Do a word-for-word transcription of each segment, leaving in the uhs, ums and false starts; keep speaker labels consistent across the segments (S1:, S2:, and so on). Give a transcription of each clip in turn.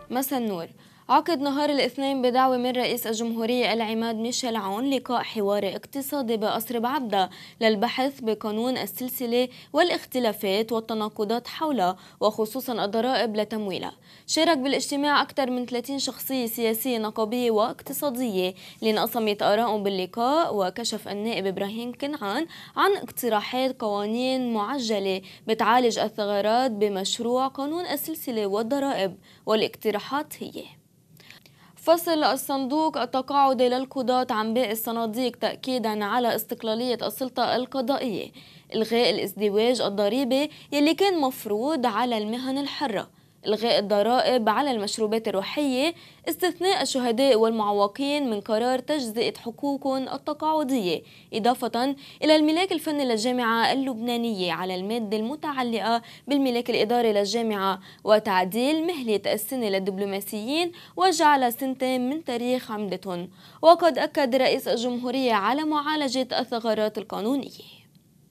S1: مساء النور. عقد نهار الاثنين بدعوة من رئيس الجمهورية العماد ميشيل عون لقاء حواري اقتصادي بقصر بعبدة للبحث بقانون السلسلة والاختلافات والتناقضات حولها وخصوصا الضرائب لتمويلها. شارك بالاجتماع أكثر من ثلاثين شخصية سياسية نقابية واقتصادية اللي انقسمت آرائهم باللقاء. وكشف النائب إبراهيم كنعان عن اقتراحات قوانين معجلة بتعالج الثغرات بمشروع قانون السلسلة والضرائب، والاقتراحات هي: فصل الصندوق التقاعدي للقضاة عن باقي الصناديق تأكيدا على استقلالية السلطة القضائية، إلغاء الازدواج الضريبي يلي كان مفروض على المهن الحرة، إلغاء الضرائب على المشروبات الروحية، استثناء الشهداء والمعوقين من قرار تجزئة حقوقهم التقاعدية، إضافة إلى الملاك الفني للجامعة اللبنانية على المادة المتعلقة بالملاك الإداري للجامعة، وتعديل مهلة السنة للدبلوماسيين وجعل سنتين من تاريخ عمدتهم. وقد أكد رئيس الجمهورية على معالجة الثغرات القانونية.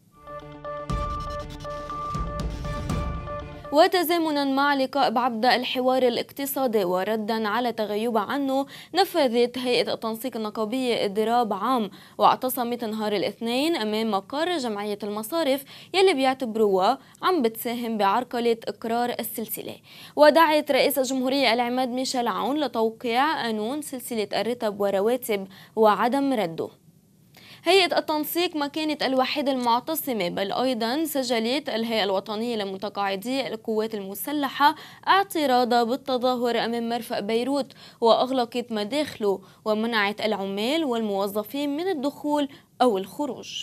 S1: وتزامنا مع لقاء بعبدة الحوار الاقتصادي وردا على تغيب عنه، نفذت هيئة التنسيق النقابية إضراب عام واعتصمت نهار الاثنين أمام مقر جمعية المصارف يلي بيعتبروها عم بتساهم بعرقلة إقرار السلسلة. ودعت رئيس الجمهورية العماد ميشيل عون لتوقيع قانون سلسلة الرتب ورواتب وعدم رده. هيئة التنسيق ما كانت الوحيدة المعتصمة، بل أيضا سجلت الهيئة الوطنية لمتقاعدي القوات المسلحة اعتراضها بالتظاهر أمام مرفأ بيروت وأغلقت مداخله ومنعت العمال والموظفين من الدخول أو الخروج.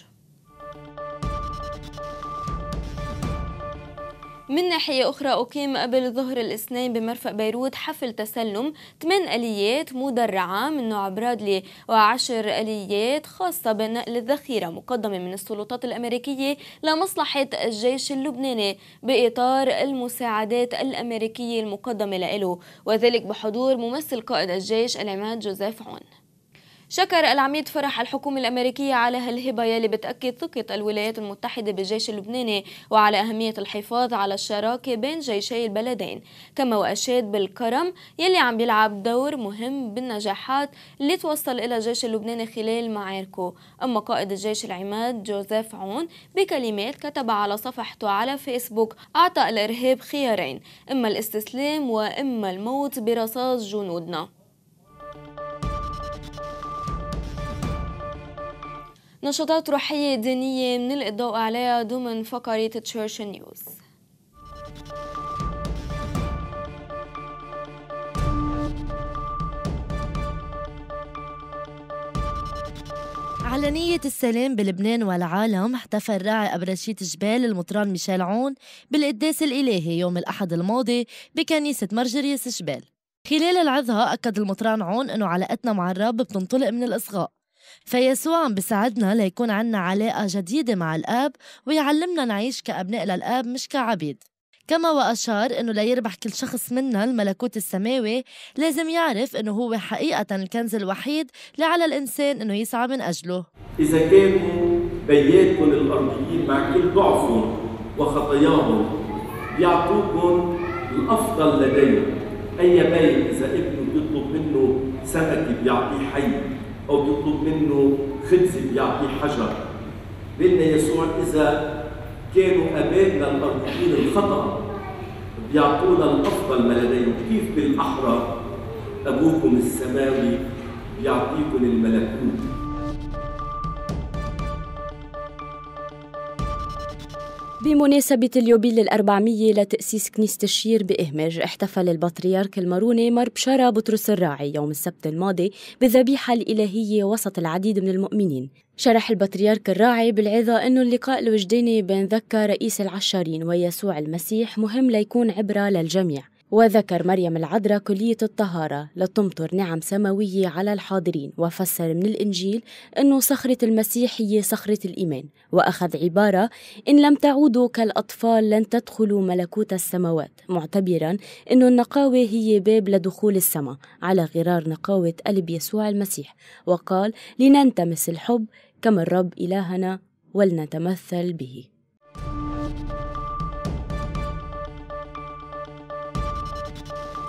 S1: من ناحية أخرى، أقيم قبل ظهر الاثنين بمرفأ بيروت حفل تسلم ثمان آليات مدرعة من نوع برادلي وعشر آليات خاصة بنقل الذخيرة مقدمة من السلطات الأمريكية لمصلحة الجيش اللبناني بإطار المساعدات الأمريكية المقدمة له، وذلك بحضور ممثل قائد الجيش العماد جوزيف عون. شكر العميد فرح الحكومة الأمريكية على هالهبة يلي بتأكد ثقة الولايات المتحدة بالجيش اللبناني وعلى أهمية الحفاظ على الشراكة بين جيشي البلدين، كما وأشاد بالكرم يلي عم بيلعب دور مهم بالنجاحات اللي توصل إلى الجيش اللبناني خلال معاركه. أما قائد الجيش العماد جوزيف عون بكلمات كتبها على صفحته على فيسبوك أعطى الإرهاب خيارين: إما الاستسلام وإما الموت برصاص جنودنا. نشاطات روحية دينية من الإضاءة عليها ضمن فقرة تشيرش نيوز.
S2: على نية السلام بلبنان والعالم، احتفل راعي أبرشية جبال المطران ميشيل عون بالقداس الإلهي يوم الأحد الماضي بكنيسة مرجريس جبال. خلال العظة أكد المطران عون أنه علاقتنا مع الرب بتنطلق من الإصغاء، فيسوع عم بيساعدنا ليكون عنا علاقة جديدة مع الآب ويعلمنا نعيش كأبناء للآب مش كعبيد. كما وأشار أنه ليربح كل شخص منا الملكوت السماوي لازم يعرف أنه هو حقيقة الكنز الوحيد اللي على الإنسان أنه يسعى من أجله.
S3: إذا كانوا بياتكم الأرضيين مع كل ضعفهم وخطاياهم بيعطوكم الأفضل لديهم. أي بيت إذا ابنه بيطلب منه سمكة بيعطيه حي، أو بيطلب منه خبز بيعطيه حجر. لأن يسوع إذا كانوا أبائنا الأرضيين الخطأ بيعطونا الأفضل ما لديهم، كيف بالأحرى أبوكم السماوي بيعطيكم الملكوت.
S4: بمناسبة اليوبيل الأربعمية لتأسيس كنيسة الشير بإهمج، احتفل البطريرك الماروني مار بشارة بطرس الراعي يوم السبت الماضي بالذبيحة الإلهية وسط العديد من المؤمنين. شرح البطريرك الراعي بالعظة أنه اللقاء الوجداني بين ذكر رئيس العشارين ويسوع المسيح مهم ليكون عبرة للجميع، وذكر مريم العذراء كلية الطهارة لتمطر نعم سماوية على الحاضرين، وفسر من الإنجيل أنه صخرة المسيح هي صخرة الإيمان، وأخذ عبارة إن لم تعودوا كالأطفال لن تدخلوا ملكوت السماوات، معتبرا أنه النقاوة هي باب لدخول السماء على غرار نقاوة قلب يسوع المسيح، وقال لننتمس الحب كما الرب إلهنا ولنتمثل به.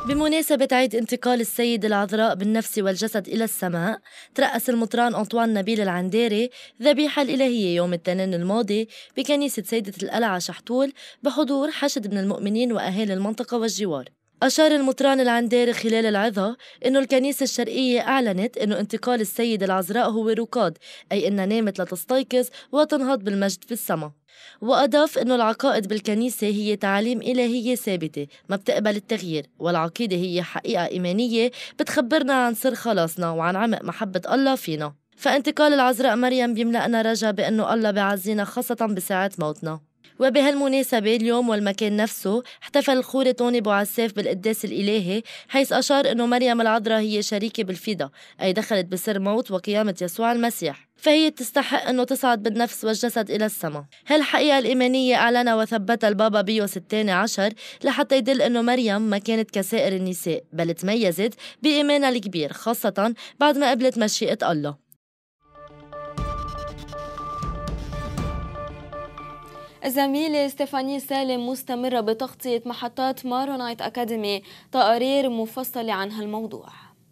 S2: بمناسبة عيد انتقال السيدة العذراء بالنفس والجسد إلى السماء، ترأس المطران أنطوان نبيل العنديري ذبيحة الإلهية يوم الاثنين الماضي بكنيسة سيدة القلعة شحتول بحضور حشد من المؤمنين وأهالي المنطقة والجوار. أشار المطران العنديري خلال العظة إنه الكنيسة الشرقية أعلنت إنه انتقال السيدة العذراء هو ركاد، أي إنها نامت لتستيقظ وتنهض بالمجد في السماء. وأضاف إنه العقائد بالكنيسة هي تعاليم إلهية ثابتة ما بتقبل التغيير، والعقيدة هي حقيقة إيمانية بتخبرنا عن سر خلاصنا وعن عمق محبة الله فينا. فانتقال العذراء مريم بيملأنا رجا بأنه الله بيعزينا خاصة بساعة موتنا. وبهالمناسبة اليوم والمكان نفسه احتفل الخوري توني بوعساف بالقداس الإلهي، حيث أشار أنه مريم العذراء هي شريكة بالفدا، أي دخلت بسر موت وقيامة يسوع المسيح، فهي تستحق أنه تصعد بالنفس والجسد إلى السماء. هالحقيقة الإيمانية أعلنها وثبتها البابا بيوس الثاني عشر لحتى يدل أنه مريم ما كانت كسائر النساء، بل تميزت بإيمانها الكبير، خاصة بعد ما قبلت مشيئة الله.
S1: الزميلة ستيفاني سالم مستمرة بتغطية محطات مارونايت أكاديمي، تقارير مفصلة عن هالموضوع.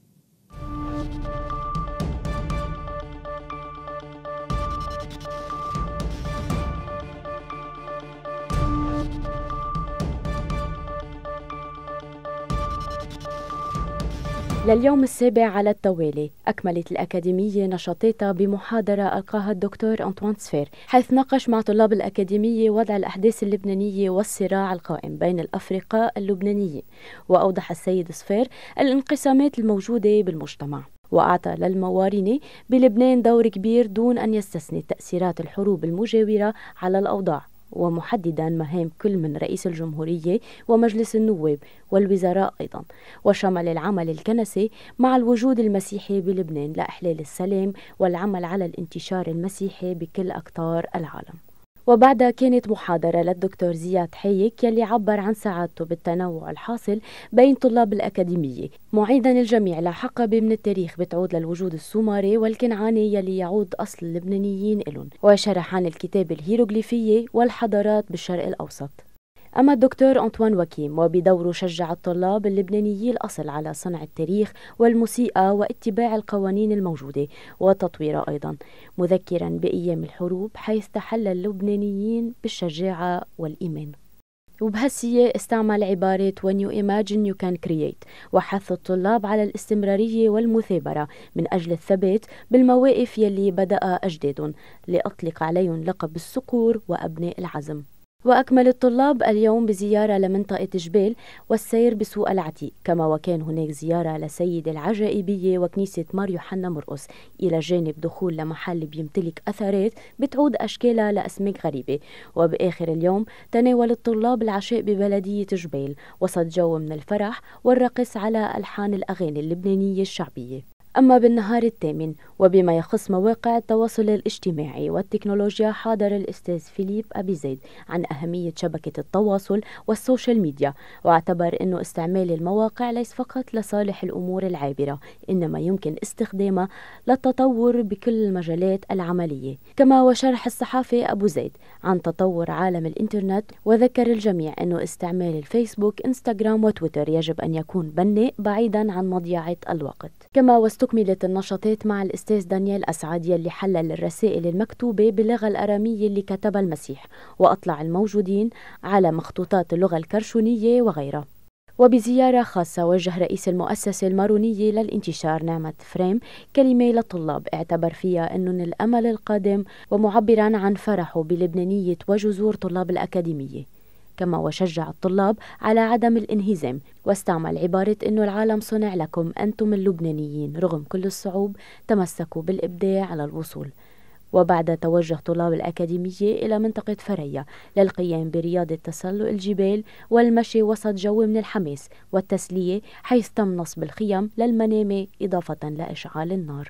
S4: لليوم السابع على التوالي أكملت الأكاديمية نشاطاتها بمحاضرة ألقاها الدكتور أنطوان سفير، حيث ناقش مع طلاب الأكاديمية وضع الأحداث اللبنانية والصراع القائم بين الأفرقاء اللبنانيين، وأوضح السيد سفير الانقسامات الموجودة بالمجتمع، وأعطى للموارنة بلبنان دور كبير دون أن يستثني تأثيرات الحروب المجاورة على الأوضاع، ومحددا مهام كل من رئيس الجمهورية ومجلس النواب والوزراء أيضا، وشمل العمل الكنسي مع الوجود المسيحي بلبنان لإحلال السلام والعمل على الانتشار المسيحي بكل أقطار العالم. وبعدها كانت محاضرة للدكتور زياد حيك يلي عبر عن سعادته بالتنوع الحاصل بين طلاب الأكاديمية، معيدا الجميع لحقبة من التاريخ بتعود للوجود السومري والكنعاني يلي يعود أصل اللبنانيين إلهم، وشرح عن الكتابة الهيروغليفية والحضارات بالشرق الأوسط. أما الدكتور أنطوان وكيم وبدوره شجع الطلاب اللبنانيين الأصل على صنع التاريخ والموسيقى واتباع القوانين الموجودة وتطويرها أيضا، مذكرا بأيام الحروب حيث تحلى اللبنانيين بالشجاعة والإيمان. وبهالسياق استعمل عبارة When you imagine you can create، وحث الطلاب على الاستمرارية والمثابرة من أجل الثبات بالمواقف يلي بدأ أجدادهم، لأطلق عليهم لقب الصقور وأبناء العزم. وأكمل الطلاب اليوم بزيارة لمنطقة جبال والسير بسوق العتيق، كما وكان هناك زيارة لسيد العجائبية وكنيسة مار يوحنا مرقس، إلى جانب دخول لمحل بيمتلك أثرات بتعود أشكالها لأسماك غريبة. وبآخر اليوم تناول الطلاب العشاء ببلدية جبال وسط جو من الفرح والرقص على ألحان الأغاني اللبنانية الشعبية. أما بالنهار الثامن وبما يخص مواقع التواصل الاجتماعي والتكنولوجيا، حاضر الأستاذ فيليب أبي زيد عن أهمية شبكة التواصل والسوشيال ميديا، واعتبر أنه استعمال المواقع ليس فقط لصالح الأمور العابرة، إنما يمكن استخدامها للتطور بكل المجالات العملية. كما وشرح الصحافي أبو زيد عن تطور عالم الإنترنت، وذكر الجميع أنه استعمال الفيسبوك، إنستغرام وتويتر يجب أن يكون بناء بعيدا عن مضيعة الوقت. كما واستكملت النشاطات مع الأستاذ دانيال أسعد يلي حلل الرسائل المكتوبة باللغة الأرامية اللي كتبها المسيح، وأطلع الموجودين على مخطوطات اللغة الكرشونية وغيرها. وبزيارة خاصة وجه رئيس المؤسسة المارونية للانتشار نعمة فريم كلمة للطلاب اعتبر فيها أنهم الأمل القادم، ومعبرا عن فرحه بلبنانية وجذور طلاب الأكاديمية. كما وشجع الطلاب على عدم الانهزام، واستعمل عبارة أنه العالم صنع لكم أنتم اللبنانيين، رغم كل الصعوب تمسكوا بالإبداع على الوصول. وبعد توجه طلاب الأكاديمية إلى منطقة فريا للقيام برياضة تسلق الجبال والمشي وسط جو من الحماس والتسلية، حيث تم نصب الخيم للمنامة إضافة لإشعال النار.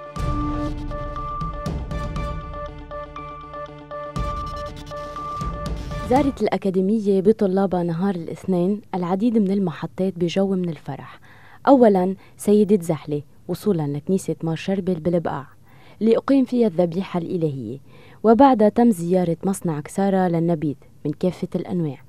S4: زارت الأكاديمية بطلابها نهار الاثنين العديد من المحطات بجو من الفرح. أولاً سيدة زحلة وصولاً لكنيسة مار شربل بالبقاع لأقيم فيها الذبيحة الإلهية، وبعدها تم زيارة مصنع كسارة للنبيذ من كافة الأنواع.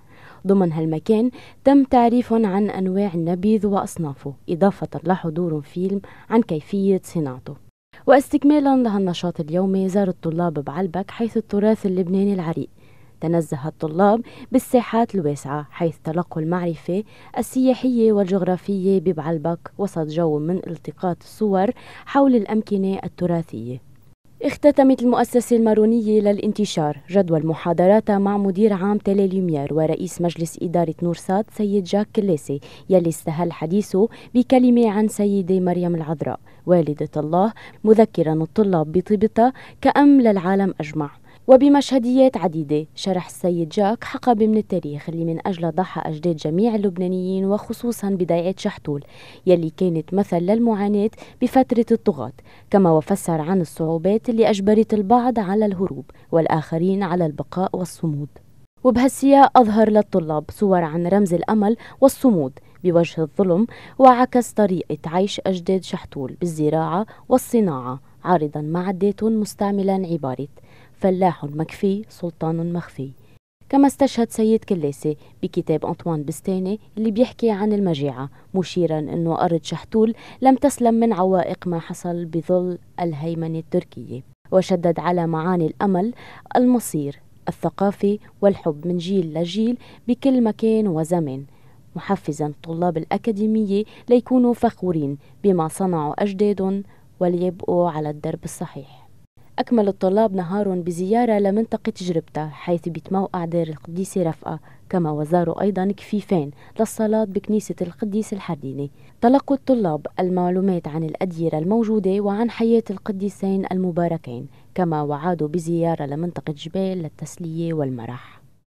S4: ضمن هالمكان تم تعريفهم عن أنواع النبيذ وأصنافه، إضافة لحضور فيلم عن كيفية صناعته. واستكمالا لهالنشاط اليومي، زار الطلاب بعلبك حيث التراث اللبناني العريق. تنزه الطلاب بالساحات الواسعة حيث تلقوا المعرفة السياحية والجغرافية ببعلبك وسط جو من التقاط الصور حول الأمكنة التراثية. اختتمت المؤسسة المارونية للانتشار جدول محاضراتها مع مدير عام تيليلوميير ورئيس مجلس إدارة نورسات سيد جاك كلاسي، يلي استهل حديثه بكلمة عن سيدة مريم العذراء والدة الله، مذكرا الطلاب بطيبتها كأم للعالم أجمع. وبمشهديات عديدة شرح السيد جاك حقبة من التاريخ اللي من أجل ضحى أجداد جميع اللبنانيين وخصوصا بداية شحتول يلي كانت مثل للمعاناة بفترة الطغاة، كما وفسر عن الصعوبات اللي أجبرت البعض على الهروب والآخرين على البقاء والصمود. وبهالسياق أظهر للطلاب صور عن رمز الأمل والصمود بوجه الظلم، وعكس طريقة عيش أجداد شحتول بالزراعة والصناعة، عارضا معداتهم مستعملا عبارة فلاح مكفي سلطان مخفي. كما استشهد سيد كلاسي بكتاب أنطوان بستاني اللي بيحكي عن المجاعة، مشيرا أنه أرض شحتول لم تسلم من عوائق ما حصل بظل الهيمنة التركية، وشدد على معاني الأمل، المصير، الثقافة والحب من جيل لجيل بكل مكان وزمان، محفزا الطلاب الأكاديمية ليكونوا فخورين بما صنعوا أجدادهم وليبقوا على الدرب الصحيح. أكمل الطلاب نهارهم بزيارة لمنطقة جربتة حيث بيتموقع دير القديسة رفقة، كما وزاروا أيضا كفيفين للصلاة بكنيسة القديس الحرديني. تلقوا الطلاب المعلومات عن الأديرة الموجودة وعن حياة القديسين المباركين، كما وعادوا بزيارة لمنطقة جبال للتسلية والمرح.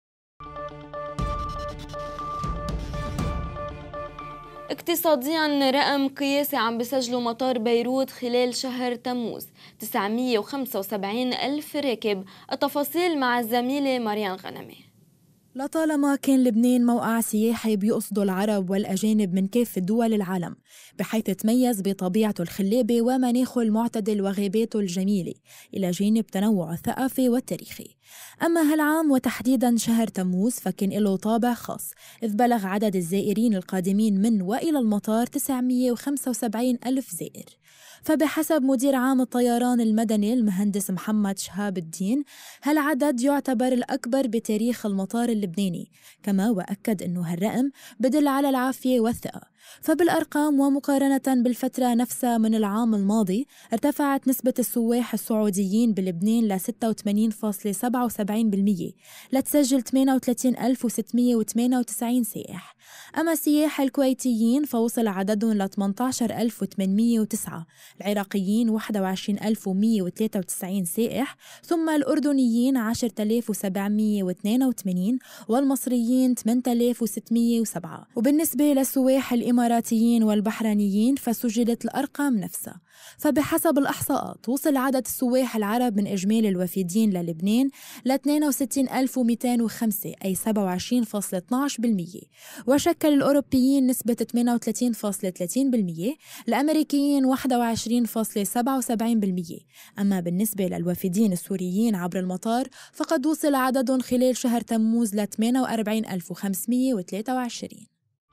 S1: اقتصاديا رقم قياسي عم بسجله مطار بيروت خلال شهر تموز، تسعمية وخمسة وسبعين ألف راكب. التفاصيل مع الزميلة مريان غنمي.
S5: لطالما كان لبنان موقع سياحي بيقصده العرب والأجانب من كافة دول العالم، بحيث تميز بطبيعته الخلابة ومناخه المعتدل وغاباته الجميلة إلى جانب تنوعه الثقافي والتاريخي. أما هالعام وتحديداً شهر تموز فكان له طابع خاص، إذ بلغ عدد الزائرين القادمين من وإلى المطار تسعمية وخمسة وسبعين ألف زائر. فبحسب مدير عام الطيران المدني المهندس محمد شهاب الدين، هالعدد يعتبر الأكبر بتاريخ المطار اللبناني، كما وأكد أنه هالرقم بدل على العافية والثقة. فبالأرقام ومقارنة بالفترة نفسها من العام الماضي، ارتفعت نسبة السواح السعوديين بلبنان ل ستة وثمانين فاصلة سبعة وسبعين بالمية لتسجل ثمانية وثلاثين ألف وستمية وثمانية وتسعين سائح. أما السياح الكويتيين فوصل عددهم ل ثمانية عشر ألف وثمانمية وتسعة، العراقيين واحد وعشرين ألف ومية وثلاثة وتسعين سائح، ثم الأردنيين عشرة آلاف وسبعمية واثنين وثمانين، والمصريين ثمانية آلاف وستمية وسبعة. وبالنسبة للسواح الإماراتيين والبحرينيين فسجلت الأرقام نفسها. فبحسب الإحصاءات وصل عدد السواح العرب من إجمالي الوافدين للبنان ل اثنين وستين ألف ومئتين وخمسة، أي سبعة وعشرين فاصلة اثناشر بالمية، وشكل الأوروبيين نسبة ثمانية وثلاثين فاصلة ثلاثين بالمية، الأمريكيين واحد وعشرين فاصلة سبعة وسبعين بالمية. أما بالنسبة للوافدين السوريين عبر المطار فقد وصل عددهم خلال شهر تموز ل ثمانية وأربعين ألف وخمسمية وثلاثة وعشرين.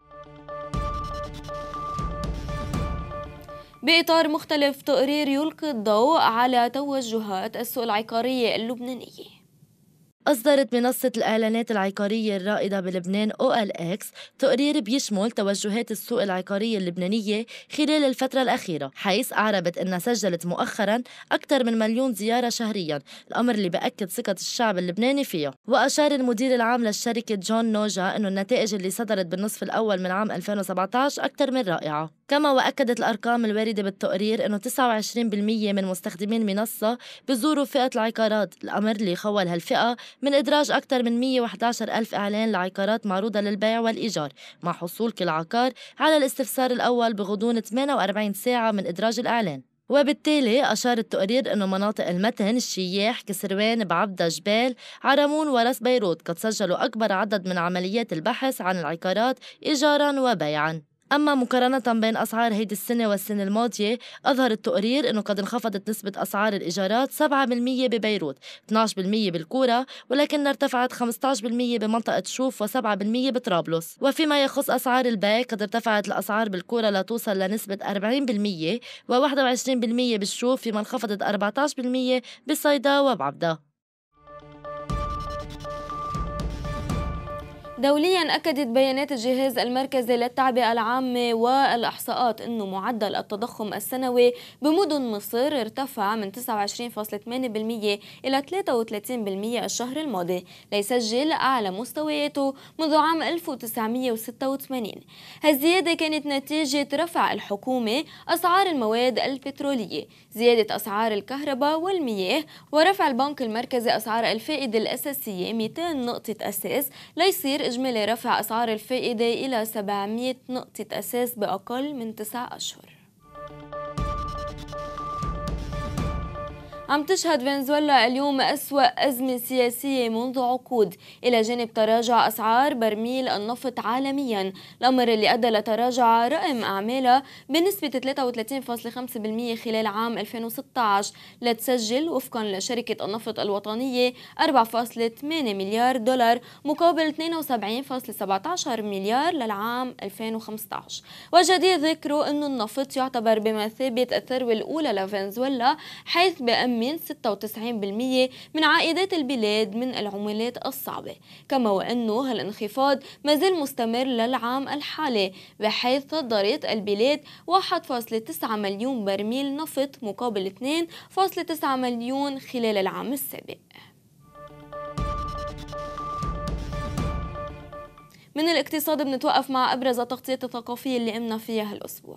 S1: بإطار مختلف، تقرير يلقي الضوء على توجهات السوق العقارية اللبنانية.
S2: أصدرت منصة الإعلانات العقارية الرائدة بلبنان أو إل إكس تقرير بيشمل توجهات السوق العقارية اللبنانية خلال الفترة الأخيرة، حيث أعربت أنها سجلت مؤخراً أكثر من مليون زيارة شهرياً، الأمر اللي بأكد ثقة الشعب اللبناني فيها. وأشار المدير العام للشركة جون نوجا أنه النتائج اللي صدرت بالنصف الأول من عام ألفين وسبعة عشر أكثر من رائعة. كما وأكدت الأرقام الواردة بالتقرير أنه تسعة وعشرين بالمية من مستخدمين المنصة بيزوروا فئة العقارات، الأمر اللي خول هالفئة من إدراج أكثر من مية وإحدى عشر ألف إعلان لعقارات معروضة للبيع والإيجار، مع حصول كل عقار على الاستفسار الأول بغضون ثمانية وأربعين ساعة من إدراج الإعلان. وبالتالي أشار التقرير أنه مناطق المتن، الشياح، كسروان، بعبدة، جبال، عرمون وراس بيروت قد سجلوا أكبر عدد من عمليات البحث عن العقارات إيجاراً وبيعاً. أما مقارنة بين أسعار هيدي السنة والسنة الماضية، أظهر التقرير أنه قد انخفضت نسبة أسعار الإيجارات سبعة بالمية ببيروت، اثني عشر بالمية بالكورة، ولكن ارتفعت خمسة عشر بالمية بمنطقة شوف وسبعة بالمية بطرابلس. وفيما يخص أسعار البيع، قد ارتفعت الأسعار بالكورة لتوصل لنسبة أربعين بالمية وواحد وعشرين بالمية بالشوف، فيما انخفضت أربعة عشر بالمية بصيدا وبعبدة.
S1: دولياً أكدت بيانات الجهاز المركزي للتعبئة العامة والإحصاءات أنه معدل التضخم السنوي بمدن مصر ارتفع من تسعة وعشرين فاصلة ثمانية بالمية إلى ثلاثة وثلاثين بالمية الشهر الماضي، ليسجل أعلى مستوياته منذ عام ألف وتسعمية وستة وثمانين. هالزيادة كانت نتيجة رفع الحكومة أسعار المواد البترولية، زيادة أسعار الكهرباء والمياه، ورفع البنك المركزي أسعار الفائدة الأساسية مئتين نقطة أساس، ليصير إجمالي رفع أسعار الفائدة إلى سبعمية نقطة أساس بأقل من تسعة أشهر. عم تشهد فنزويلا اليوم أسوأ أزمة سياسية منذ عقود، إلى جانب تراجع أسعار برميل النفط عالميا، الأمر اللي أدى لتراجع رقم أعمالها بنسبة ثلاثة وثلاثين فاصلة خمسة بالمية خلال عام ألفين وستة عشر، لتسجل وفقا لشركة النفط الوطنية أربعة فاصلة ثمانية مليار دولار مقابل اثنين وسبعين فاصلة سبعة عشر مليار للعام ألفين وخمسة عشر. وجدير ذكره أن النفط يعتبر بمثابة الثروة الأولى لفنزويلا، حيث بأمن من ستة وتسعين بالمية من عائدات البلاد من العملات الصعبة، كما وأنه هالانخفاض ما زال مستمر للعام الحالي، بحيث صدرت البلاد واحد فاصلة تسعة مليون برميل نفط مقابل اثنين فاصلة تسعة مليون خلال العام السابق. من الاقتصاد بنتوقف مع أبرز التغطيات الثقافية اللي قمنا فيها هالأسبوع.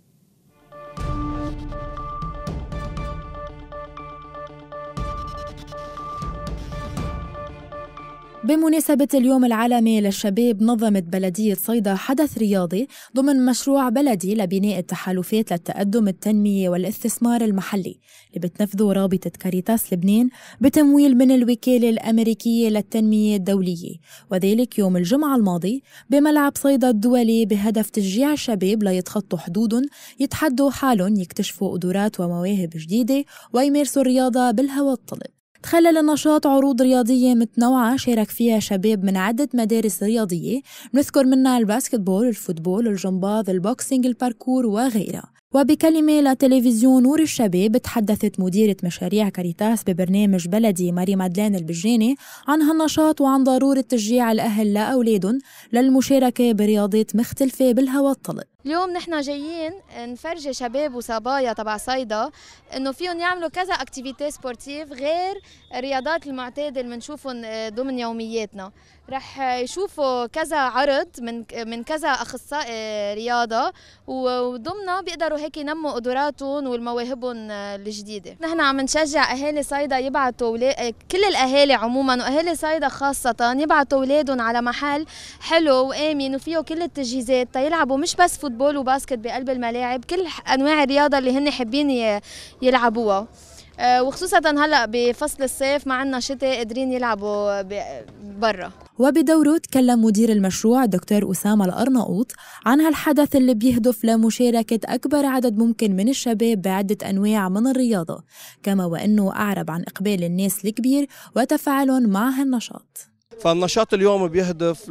S5: بمناسبة اليوم العالمي للشباب، نظمت بلدية صيدا حدث رياضي ضمن مشروع بلدي لبناء التحالفات للتقدم التنمية والاستثمار المحلي اللي بتنفذه رابطة كاريتاس لبنان بتمويل من الوكالة الأمريكية للتنمية الدولية، وذلك يوم الجمعة الماضي بملعب صيدا الدولي، بهدف تشجيع الشباب ليتخطوا حدودهم، يتحدوا حالهم، يكتشفوا قدرات ومواهب جديدة، ويمارسوا الرياضة بالهواء الطلق. تخلل النشاط عروض رياضية متنوعة شارك فيها شباب من عدة مدارس رياضية، نذكر منها الباسكتبول، الفوتبول، الجمباز، البوكسينج، الباركور وغيرها. وبكلمة لتلفزيون نور الشباب تحدثت مديرة مشاريع كاريتاس ببرنامج بلدي ماري مادلين البجاني عن هالنشاط وعن ضرورة تشجيع الأهل لأولادهم للمشاركة برياضات مختلفة بالهواء الطلق.
S6: اليوم نحن جايين نفرجي شباب وصبايا تبع صيدا انه فيهم يعملوا كذا اكتيفيتي سبورتيف غير الرياضات المعتاده اللي بنشوفهم ضمن يومياتنا. رح يشوفوا كذا عرض من من كذا اخصائي رياضه، وضمنها بيقدروا هيك ينموا قدراتهم والمواهبهم الجديده. نحن عم نشجع اهالي صيدا يبعثوا كل الاهالي عموما واهالي صيدا خاصه يبعثوا اولادهم على محل حلو وامن وفيه كل التجهيزات تيلعبوا مش بس فوتبول وباسكت بقلب الملاعب، كل انواع الرياضه اللي هن حابين يلعبوها، وخصوصا هلا بفصل الصيف ما عندنا شتاء قادرين يلعبوا برا.
S5: وبدوره تكلم مدير المشروع الدكتور أسامة الأرناؤوط عن هالحدث اللي بيهدف لمشاركة أكبر عدد ممكن من الشباب بعدة أنواع من الرياضة، كما وأنه أعرب عن إقبال الناس الكبير وتفاعلهم مع هالنشاط.
S7: فالنشاط اليوم بيهدف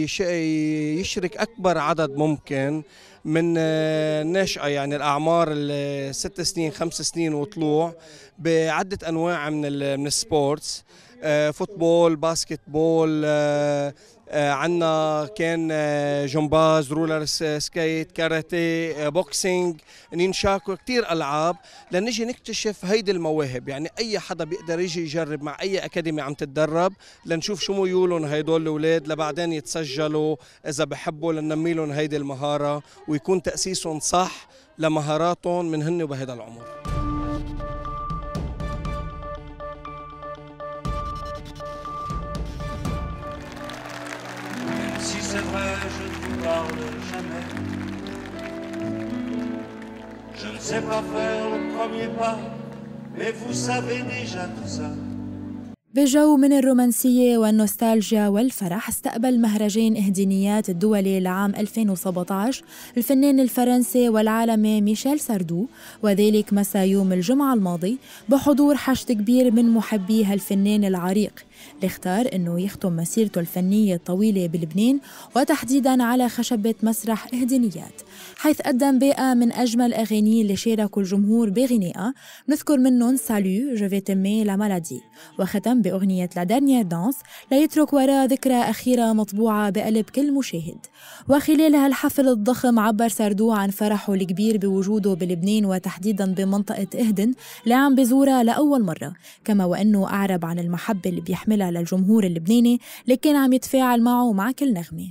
S7: ليشرك أكبر عدد ممكن من الناشئة، يعني الأعمار الست سنين خمس سنين وطلوع، بعدة أنواع من من السبورتس، فوتبول، باسكت بول، عنا كان جمباز، رولر سكيت، كاراتيه، بوكسينج، نشاركوا كتير ألعاب لنجي نكتشف هيدي المواهب. يعني أي حدا بيقدر يجي يجرب مع أي أكاديمي عم تتدرب لنشوف شو ميولهم هيدول الأولاد، لبعدين يتسجلوا إذا بحبوا لننمي لهم هيدي المهارة ويكون تأسيسهم صح لمهاراتهم من هن وبهذا العمر.
S8: C'est vrai, je ne vous parle jamais. Je ne sais pas faire le premier pas, mais vous savez déjà tout ça.
S5: بجو من الرومانسية والنوستالجيا والفرح استقبل مهرجان إهدينيات الدولي لعام ألفين وسبعة عشر الفنان الفرنسي والعالمي ميشيل ساردو، وذلك مساء يوم الجمعة الماضي بحضور حشد كبير من محبي هالفنان العريق اللي اختار أنه يختم مسيرته الفنية الطويلة بلبنان وتحديداً على خشبة مسرح إهدينيات، حيث قدم باقة من أجمل أغانيه اللي شاركوا الجمهور بغنائها، نذكر منهم سالو جو في تيمي لا مالادي، وختم بأغنية لا دانيير دانس ليترك وراء ذكرى أخيرة مطبوعة بقلب كل مشاهد. وخلال هالحفل الضخم عبر ساردو عن فرحه الكبير بوجوده بلبنان وتحديداً بمنطقة إهدن اللي عم بزورها لأول مرة، كما وأنه أعرب عن المحبة اللي بيحملها للجمهور اللبناني اللي كان عم يتفاعل معه مع كل نغمة.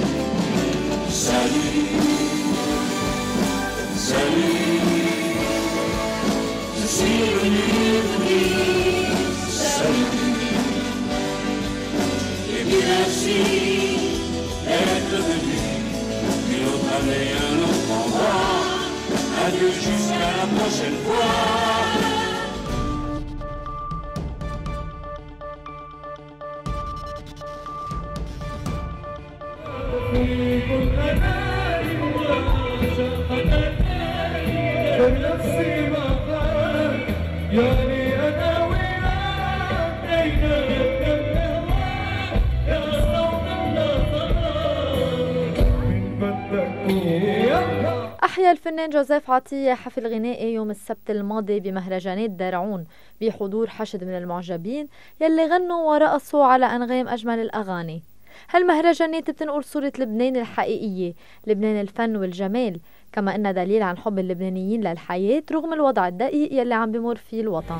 S9: أحيا الفنان جوزيف عطية حفل غنائي يوم السبت الماضي بمهرجانات درعون بحضور حشد من المعجبين يلي غنوا ورقصوا على أنغام أجمل الأغاني. هالمهرجانات بتنقل صورة لبنان الحقيقية، لبنان الفن والجمال، كما إنها دليل عن حب اللبنانيين للحياة رغم الوضع الدقيق يلي عم بمر فيه الوطن.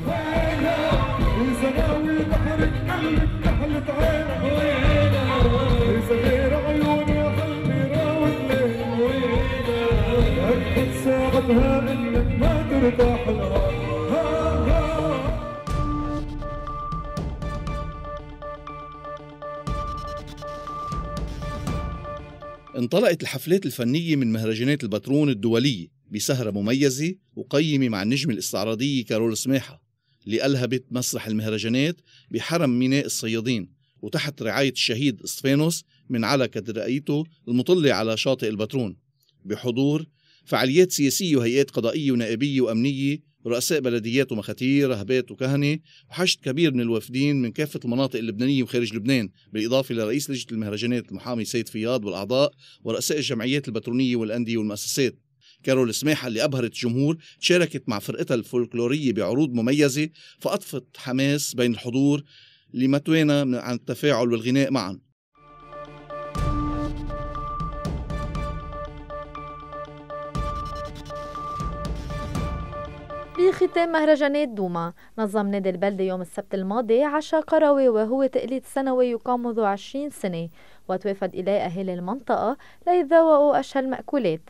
S10: انطلقت الحفلات الفنية من مهرجانات البترون الدولية بسهرة مميزة وقيمة مع النجمة الاستعراضية كارول سماحة اللي ألهبت مسرح المهرجانات بحرم ميناء الصيادين وتحت رعاية الشهيد اسطفانوس من على كاتدرائيته المطلة على شاطئ البترون، بحضور فعاليات سياسية وهيئات قضائية ونائبية وأمنية ورؤساء بلديات ومخاتير رهبات وكهنة وحشد كبير من الوافدين من كافة المناطق اللبنانية وخارج لبنان، بالإضافة لرئيس لجنة المهرجانات المحامي سيد فياض والأعضاء ورؤساء الجمعيات البترونية والأندية والمؤسسات. كارول سماحة اللي أبهرت الجمهور شاركت مع فرقتها الفولكلورية بعروض مميزة فأضفت حماس بين الحضور لمتوانا عن التفاعل والغناء معا.
S9: بختام مهرجانات دوما نظم نادي البلدة يوم السبت الماضي عشاء قروي، وهو تقليد سنوي يقام منذ عشرين سنة، وتوافد إليه أهالي المنطقة ليتذوقوا أشهى المأكولات.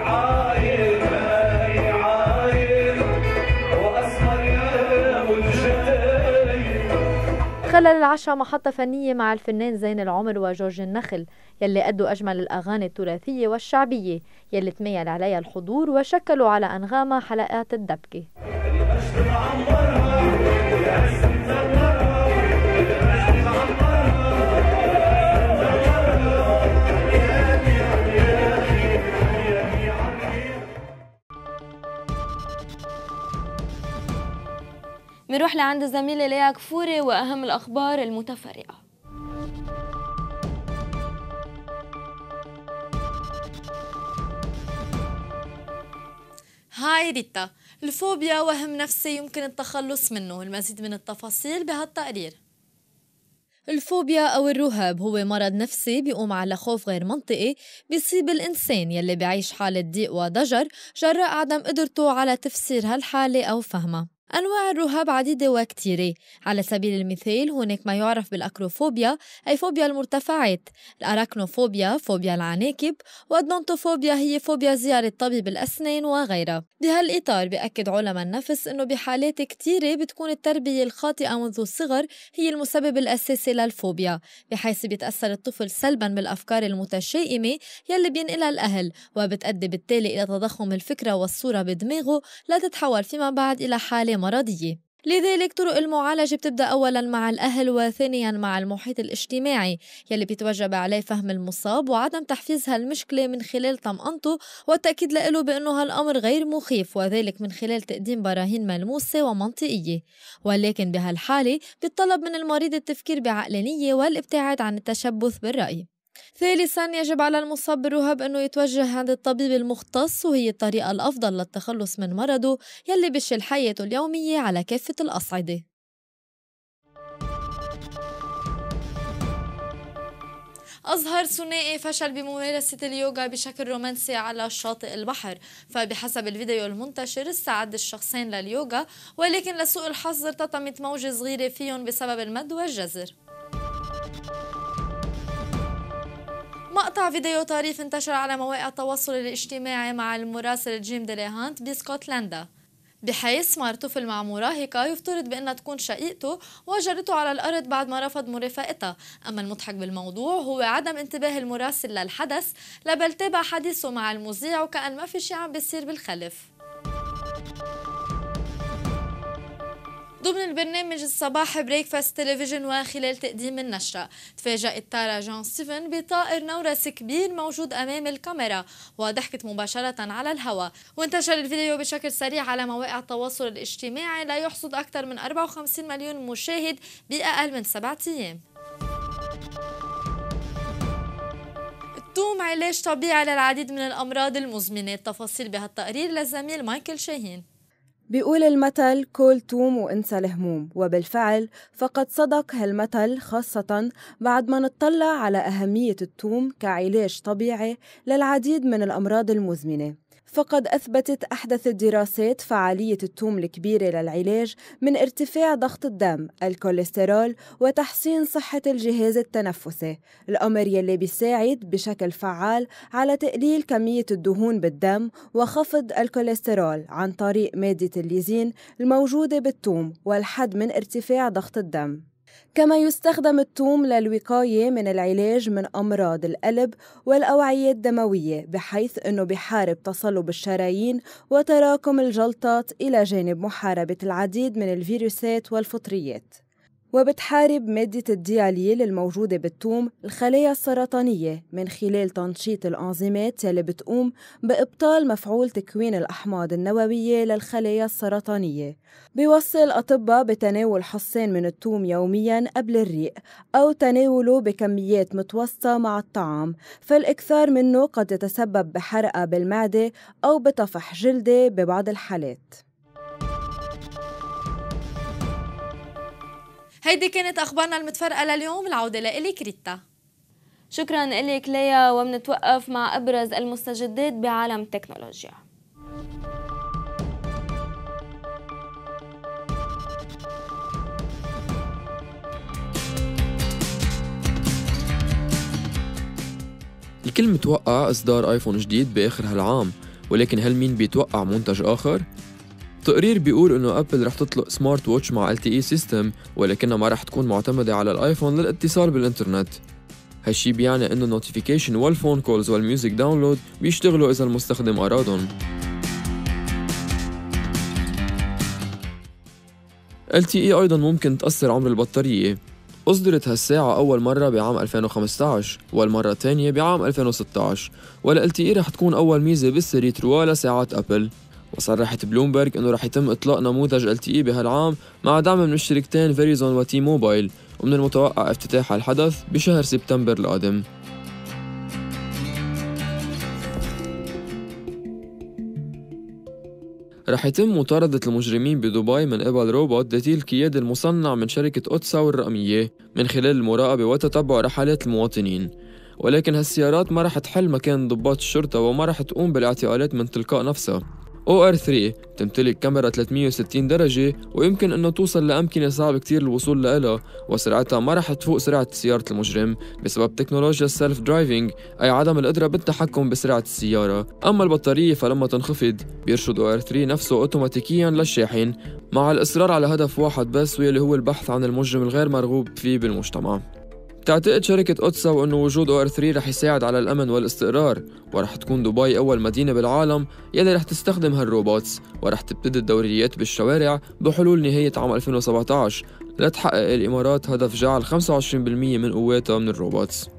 S9: خلال العشاء محطة فنية مع الفنان زين العمر وجورج النخل يلي أدوا أجمل الأغاني التراثية والشعبية يلي تميل عليها الحضور وشكلوا على أنغامها حلقات الدبكة.
S1: منروح لعند زميلي ليا كفوري وأهم الأخبار المتفرقة.
S2: هاي ريتا، الفوبيا وهم نفسي يمكن التخلص منه. المزيد من التفاصيل بهالتقرير. الفوبيا أو الرهاب هو مرض نفسي بيقوم على خوف غير منطقي بيصيب الإنسان يلي بيعيش حالة ضيق وضجر جراء عدم قدرته على تفسير هالحالة أو فهمها. أنواع الرهاب عديدة وكتيرة. على سبيل المثال هناك ما يعرف بالأكروفوبيا أي فوبيا المرتفعات، الأراكنوفوبيا فوبيا العناكب، والدونتوفوبيا هي فوبيا زيارة طبيب الأسنان وغيرها. بهالإطار بيأكد علماء النفس أنه بحالات كتيرة بتكون التربية الخاطئة منذ الصغر هي المسبب الأساسي للفوبيا، بحيث بيتأثر الطفل سلباً بالأفكار المتشائمة يلي بينقلها الأهل، وبتأدي بالتالي إلى تضخم الفكرة والصورة بدماغه لا تتحول فيما بعد إلى حالة مرضية.
S9: لذلك طرق المعالجة بتبدأ أولاً مع الأهل وثانياً مع المحيط الاجتماعي يلي بيتوجب عليه فهم المصاب وعدم تحفيز هالمشكلة من خلال طمأنته والتأكيد له بأنه هالأمر غير مخيف، وذلك من خلال تقديم براهين ملموسة ومنطقية. ولكن بهالحالة بيتطلب من المريض التفكير بعقلانية والابتعاد عن التشبث بالرأي. ثالثاً يجب على المصاب بالرهاب أنه يتوجه عند الطبيب المختص، وهي الطريقة الأفضل للتخلص من مرضه يلي بيشل حياته اليومية على كافة الأصعدة. أظهر ثنائي فشل بممارسة اليوغا بشكل رومانسي على شاطئ البحر، فبحسب الفيديو المنتشر استعد الشخصين لليوغا، ولكن لسوء الحظ ارتطمت موجة صغيرة فيهم بسبب المد والجزر. مقطع فيديو طريف انتشر على مواقع التواصل الاجتماعي مع المراسل جيم ديليهانت باسكتلندا، بحيث مر طفل مع مراهقة يفترض بأنها تكون شقيقته وجرته على الأرض بعد ما رفض مرافقتها. أما المضحك بالموضوع هو عدم انتباه المراسل للحدث، لبل تابع حديثه مع المذيع وكأن ما في شي عم بيصير بالخلف. ضمن البرنامج الصباحي بريكفاست تلفزيون وخلال تقديم النشرة، تفاجأت تارا جون ستيفن بطائر نورس كبير موجود أمام الكاميرا وضحكت مباشرة على الهواء، وانتشر الفيديو بشكل سريع على مواقع التواصل الاجتماعي لا يحصد أكثر من أربعة وخمسين مليون مشاهد بأقل من سبعة أيام. الثوم علاج طبيعي للعديد من الأمراض المزمنة، التفاصيل بهالتقرير للزميل مايكل شاهين.
S11: بيقول المثل كل توم وانسى الهموم، وبالفعل فقد صدق هالمثل، خاصة بعد ما نطلع على أهمية الثوم كعلاج طبيعي للعديد من الأمراض المزمنة. فقد أثبتت أحدث الدراسات فعالية الثوم الكبيرة للعلاج من ارتفاع ضغط الدم، الكوليسترول، وتحسين صحة الجهاز التنفسي، الأمر يلي بيساعد بشكل فعال على تقليل كمية الدهون بالدم وخفض الكوليسترول عن طريق مادة الليزين الموجودة بالثوم والحد من ارتفاع ضغط الدم. كما يستخدم الثوم للوقاية من العلاج من أمراض القلب والأوعية الدموية، بحيث أنه بيحارب تصلب الشرايين وتراكم الجلطات إلى جانب محاربة العديد من الفيروسات والفطريات. وبتحارب مادة الدياليل الموجودة بالثوم الخلايا السرطانية من خلال تنشيط الأنزيمات يلي بتقوم بإبطال مفعول تكوين الأحماض النووية للخلايا السرطانية. بيوصي الأطباء بتناول حصين من الثوم يومياً قبل الريق أو تناوله بكميات متوسطة مع الطعام، فالإكثار منه قد يتسبب بحرقة بالمعدة أو بطفح جلدي ببعض الحالات.
S9: هيدي كانت أخبارنا المتفرقة لليوم. العودة لإليك ريتا.
S1: شكرا لك ليا، وبنتوقف مع أبرز المستجدات بعالم التكنولوجيا.
S12: الكل متوقع إصدار آيفون جديد بآخر هالعام، ولكن هل مين بيتوقع منتج آخر؟ تقرير بيقول إنه أبل رح تطلق سمارت ووتش مع إل تي إي سيستم، ولكنها ما رح تكون معتمدة على الآيفون للاتصال بالإنترنت. هالشي بيعني إنه النوتيفيكيشن والفون كولز والميوزك داونلود بيشتغلوا إذا المستخدم أرادهم. إل تي إي أيضاً ممكن تأثر عمر البطارية. أصدرت هالساعة أول مرة بعام ألفين وخمسة عشر والمرة الثانية بعام ألفين وستة عشر، ولا إل تي إي رح تكون أول ميزة بالسيري تروا لساعات أبل. وصرحت بلومبرج إنه رح يتم إطلاق نموذج إل تي إي بهالعام مع دعم من الشركتين فيريزون وتي موبايل، ومن المتوقع افتتاح الحدث بشهر سبتمبر القادم. رح يتم مطاردة المجرمين بدبي من قبل روبوت ذاتي القيادة المصنع من شركة أوتساو الرقمية من خلال المراقبة وتتبع رحلات المواطنين، ولكن هالسيارات ما رح تحل مكان ضباط الشرطة وما رح تقوم بالاعتقالات من تلقاء نفسها. أو آر ثلاثة تمتلك كاميرا ثلاثمية وستين درجة ويمكن أنه توصل لأمكنة صعب كتير الوصول لها، وسرعتها ما رح تفوق سرعة سيارة المجرم بسبب تكنولوجيا السيلف درايفنج، أي عدم القدرة بالتحكم بسرعة السيارة. أما البطارية فلما تنخفض بيرشد أو آر ثلاثة نفسه أوتوماتيكياً للشاحن مع الإصرار على هدف واحد بس، واللي هو البحث عن المجرم الغير مرغوب فيه بالمجتمع. بتعتقد شركة أوتساو أنه وجود أو آر ثلاثة رح يساعد على الأمن والاستقرار، ورح تكون دبي أول مدينة بالعالم يلي رح تستخدم هالروبوتس، ورح تبتدي الدوريات بالشوارع بحلول نهاية عام ألفين وسبعة عشر لتحقق الإمارات هدف جعل خمسة وعشرين بالمية من قواتها من الروبوتس.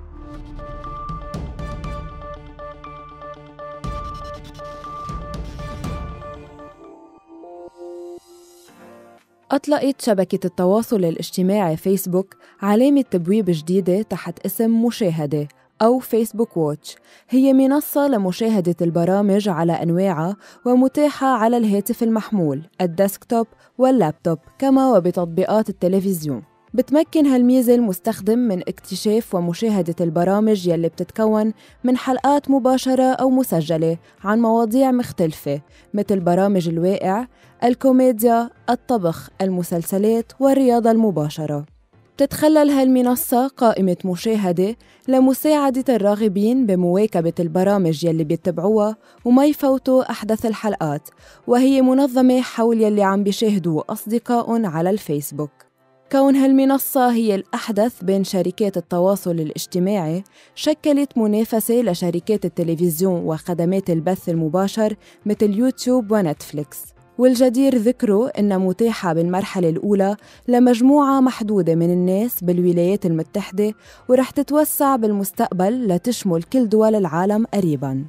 S11: أطلقت شبكة التواصل الاجتماعي فيسبوك علامة تبويب جديدة تحت اسم مشاهدة أو فيسبوك واتش. هي منصة لمشاهدة البرامج على أنواعها ومتاحة على الهاتف المحمول، الديسكتوب واللابتوب، كما وبتطبيقات التلفزيون. بتمكن هالميزة المستخدم من اكتشاف ومشاهدة البرامج يلي بتتكون من حلقات مباشرة أو مسجلة عن مواضيع مختلفة مثل برامج الواقع، الكوميديا، الطبخ، المسلسلات والرياضة المباشرة. بتتخلل هالمنصة قائمة مشاهدة لمساعدة الراغبين بمواكبة البرامج يلي بيتبعوها وما يفوتوا أحدث الحلقات، وهي منظمة حول يلي عم بيشاهدوا أصدقاء على الفيسبوك. كون هالمنصة هي الأحدث بين شركات التواصل الاجتماعي، شكلت منافسة لشركات التلفزيون وخدمات البث المباشر مثل يوتيوب ونتفليكس. والجدير ذكره إنها متاحة بالمرحلة الأولى لمجموعة محدودة من الناس بالولايات المتحدة، ورح تتوسع بالمستقبل لتشمل كل دول العالم قريباً.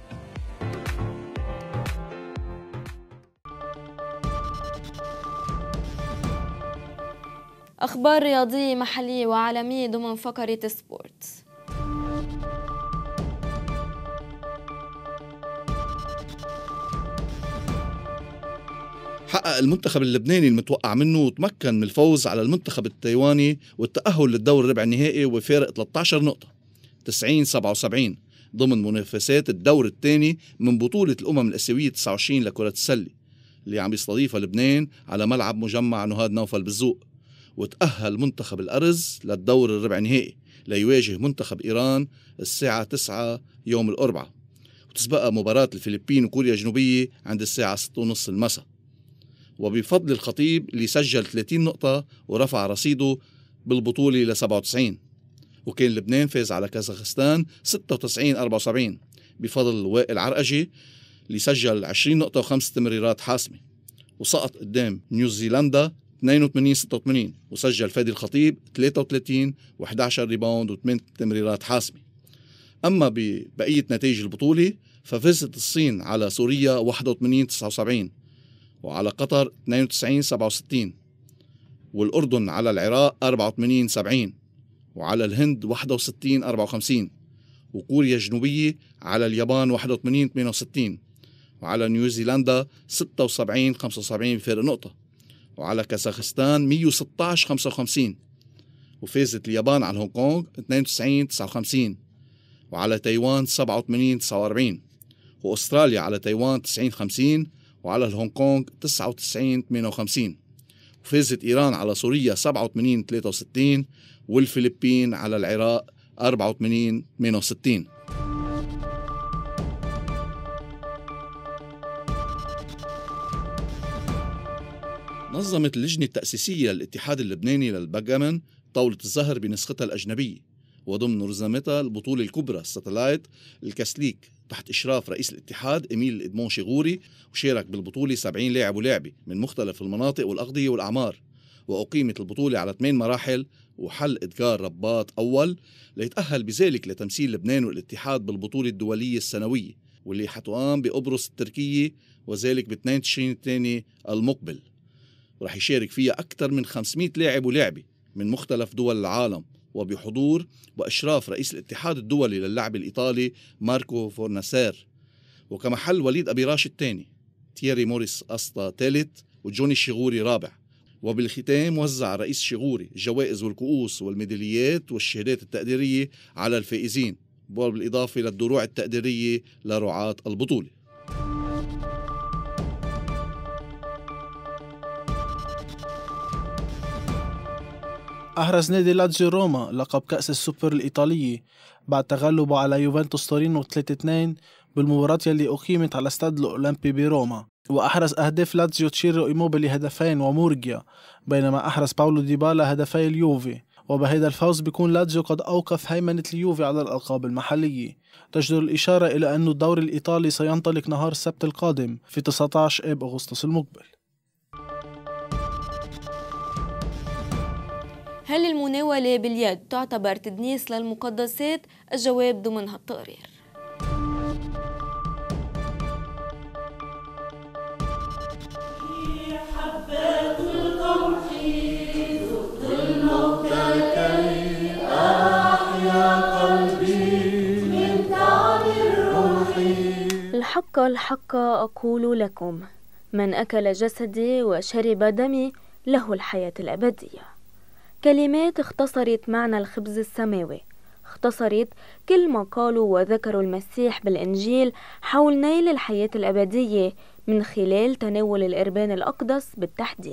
S1: أخبار رياضية محلية وعالمية ضمن فقرة سبورت.
S10: حقق المنتخب اللبناني المتوقع منه وتمكن من الفوز على المنتخب التايواني والتأهل للدور الربع النهائي وفارق ثلاثة عشر نقطة تسعين سبعة وسبعين ضمن منافسات الدور الثاني من بطولة الأمم الآسيوية تسعة وعشرين لكرة السلة اللي عم يستضيفها لبنان على ملعب مجمع نهاد نوفل بالزوق. وتأهل منتخب الأرز للدور الربع النهائي ليواجه منتخب إيران الساعة تسعة يوم الأربعاء، وتسبقها مباراة الفلبين وكوريا الجنوبية عند الساعة ستة ونص المساء. وبفضل الخطيب اللي سجل ثلاثين نقطة ورفع رصيده بالبطولة ل سبعة وتسعين. وكان لبنان فاز على كازاخستان ستة وتسعين أربعة وسبعين بفضل وائل عرقجي اللي سجل عشرين نقطة وخمس تمريرات حاسمة، وسقط قدام نيوزيلندا اثنين وثمانين ستة وثمانين، وسجل فادي الخطيب ثلاثة وثلاثين وإحدى عشر ريباوند وثمان تمريرات حاسمة. أما ببقية نتائج البطولة ففازت الصين على سوريا واحد وثمانين تسعة وسبعين، وعلى قطر اثنين وتسعين سبعة وستين، والأردن على العراق أربعة وثمانين سبعين، وعلى الهند واحد وستين أربعة وخمسين، وكوريا الجنوبية على اليابان واحد وثمانين ثمانية وستين، وعلى نيوزيلندا ستة وسبعين خمسة وسبعين بفارق نقطة، وعلى كازاخستان مية وستة عشر خمسة وخمسين، وفازت اليابان على هونغ كونغ اثنين وتسعين تسعة وخمسين، وعلى تايوان سبعة وثمانين تسعة وأربعين، وأستراليا على تايوان تسعين خمسين، وعلى الهونغ كونغ تسعة وتسعين ثمانية وخمسين، وفازت إيران على سوريا سبعة وثمانين ثلاثة وستين، والفلبين على العراق أربعة وثمانين ثمانية وستين. نظمت اللجنة التأسيسية للاتحاد اللبناني للباجامن طاولة الزهر بنسختها الأجنبية، وضمن رزمتها البطولة الكبرى الساتلايت الكاسليك تحت إشراف رئيس الاتحاد إميل إدمون شغوري. وشارك بالبطولة سبعين لاعب ولاعبة من مختلف المناطق والأغذية والأعمار. وأقيمت البطولة على ثمان مراحل، وحل إدغار رباط أول ليتأهل بذلك لتمثيل لبنان والاتحاد بالبطولة الدولية السنوية واللي حتقام بقبرص التركية، وذلك ب اثنين تشرين الثاني المقبل. ورح يشارك فيها أكثر من خمسمئة لاعب ولاعبة من مختلف دول العالم، وبحضور وإشراف رئيس الاتحاد الدولي للعب الإيطالي ماركو فورناسير، وكمحل وليد أبي راشد الثاني، تييري موريس أسطى ثالث، وجوني الشغوري رابع. وبالختام وزع رئيس شغوري الجوائز والكؤوس والميداليات والشهادات التقديرية على الفائزين، بالإضافة للدروع التقديرية لرعاة البطولة.
S13: أحرز نادي لاتزيو روما لقب كأس السوبر الإيطالية بعد تغلبه على يوفنتوس تورينو ثلاثة اثنين بالمباراة يلي أقيمت على استاد الأولمبي بروما. وأحرز أهداف لاتزيو تشيرو إيموبيلي هدفين ومورجيا، بينما أحرز باولو ديبالا هدفي اليوفي. وبهذا الفوز بيكون لاتزيو قد أوقف هيمنة اليوفي على الألقاب المحلية. تجدر الإشارة إلى أن الدوري الإيطالي سينطلق نهار السبت القادم في تسعة عشر آب أغسطس المقبل.
S1: هل المناولة باليد تعتبر تدنيس للمقدسات؟ الجواب ضمن هالتقرير.
S4: الحق الحق أقول لكم، من أكل جسدي وشرب دمي له الحياة الأبدية. كلمات اختصرت معنى الخبز السماوي، اختصرت كل ما قالوا وذكروا المسيح بالإنجيل حول نيل الحياة الأبدية من خلال تناول الإربان الأقدس بالتحديد.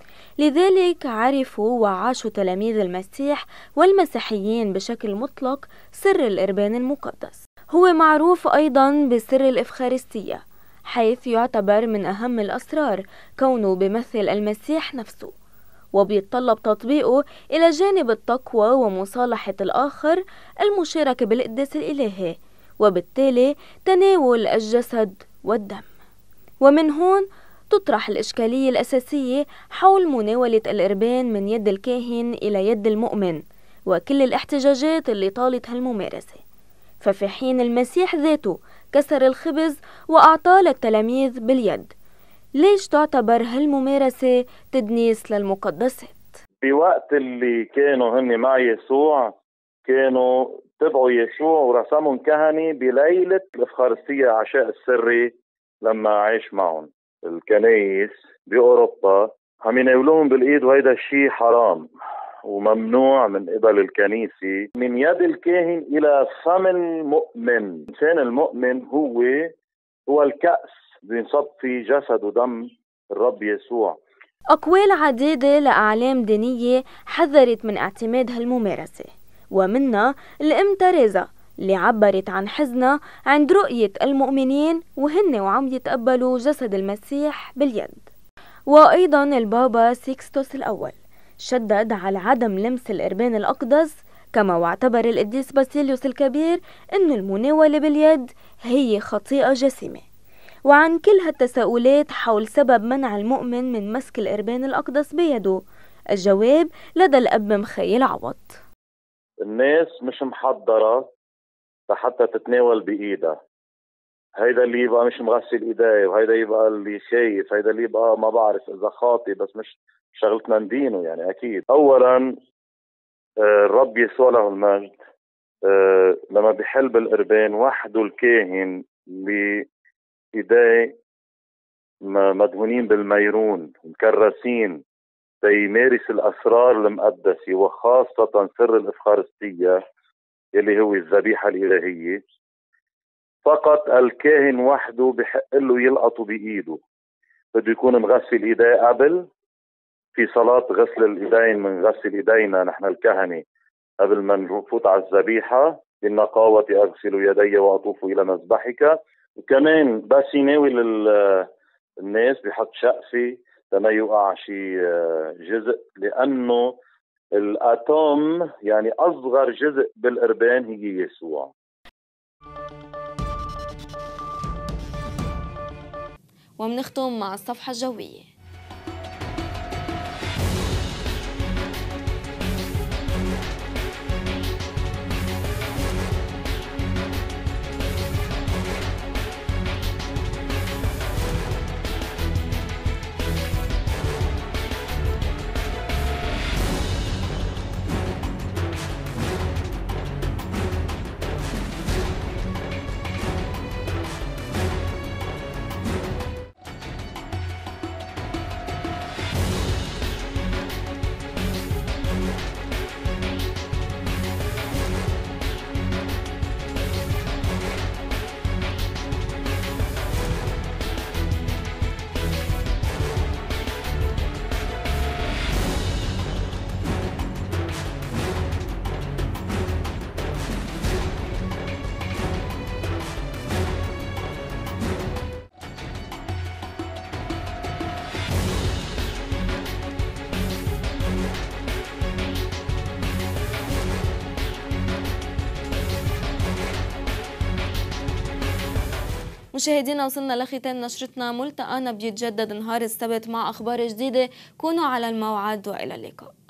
S4: لذلك عرفوا وعاشوا تلاميذ المسيح والمسيحيين بشكل مطلق سر الإربان المقدس. هو معروف أيضا بسر الإفخارستية، حيث يعتبر من أهم الأسرار كونه بيمثل المسيح نفسه، وبيتطلب تطبيقه إلى جانب التقوى ومصالحة الآخر، المشاركة بالقداس الإلهي، وبالتالي تناول الجسد والدم. ومن هون تطرح الإشكالية الأساسية حول مناولة الإربان من يد الكاهن إلى يد المؤمن، وكل الاحتجاجات اللي طالت هالممارسة. ففي حين المسيح ذاته كسر الخبز وأعطاه للتلاميذ باليد، ليش تعتبر هالممارسة تدنيس للمقدسات؟
S14: بوقت اللي كانوا هن مع يسوع كانوا تبعوا يسوع ورسمهم كهنة بليلة الإفخارستية عشاء السري لما عاش معهم. الكنايس بأوروبا عم يناولوهم بالإيد، وهيدا الشيء حرام وممنوع من قبل الكنيسة. من يد الكاهن إلى فم المؤمن. إنسان المؤمن هو هو الكأس بينصب في جسد ودم الرب يسوع.
S4: أقوال عديدة لأعلام دينية حذرت من اعتماد هالممارسة، ومنها الأم تريزا اللي عبرت عن حزنها عند رؤية المؤمنين وهن وعم يتقبلوا جسد المسيح باليد. وأيضا البابا سيكستوس الأول شدد على عدم لمس الإربان الأقدس، كما واعتبر القديس باسيليوس الكبير أن المناولة باليد هي خطيئة جسيمة. وعن كل هالتساؤلات حول سبب منع المؤمن من مسك الإربان الأقدس بيده، الجواب لدى الأب مخيل عوض.
S14: الناس مش محضرة حتى تتناول بإيدها. هيدا اللي يبقى مش مغسل إيديه، وهيدا يبقى اللي خايف، هيدا اللي يبقى ما بعرف إذا خاطي، بس مش شغلتنا ندينه يعني. أكيد أولا الرب يسوع له المجد لما بيحل بالإربان وحده الكاهن بإيديه مدهونين بالميرون مكرسين تيمارس الأسرار المقدسة، وخاصة سر الإفخارستية يلي هو الذبيحة الإلهية. فقط الكاهن وحده بحق له يلقطه بإيده، بده يكون مغسل إيديه قبل. في صلاة غسل الإيدين من غسل إيدينا نحن الكهنة قبل ما نفوت على الذبيحة، بالنقاوة أغسل يدي وأطوف إلى مذبحك. وكمان بس يناول الناس بحط شقفة لما يوقع شي جزء، لأنه الأتوم يعني أصغر جزء بالإربان هي يسوع.
S1: ومنختم مع الصفحة الجوية. مشاهدينا وصلنا لختام نشرتنا، ملتقانا بيتجدد نهار السبت مع أخبار جديدة. كونوا على الموعد وإلى اللقاء.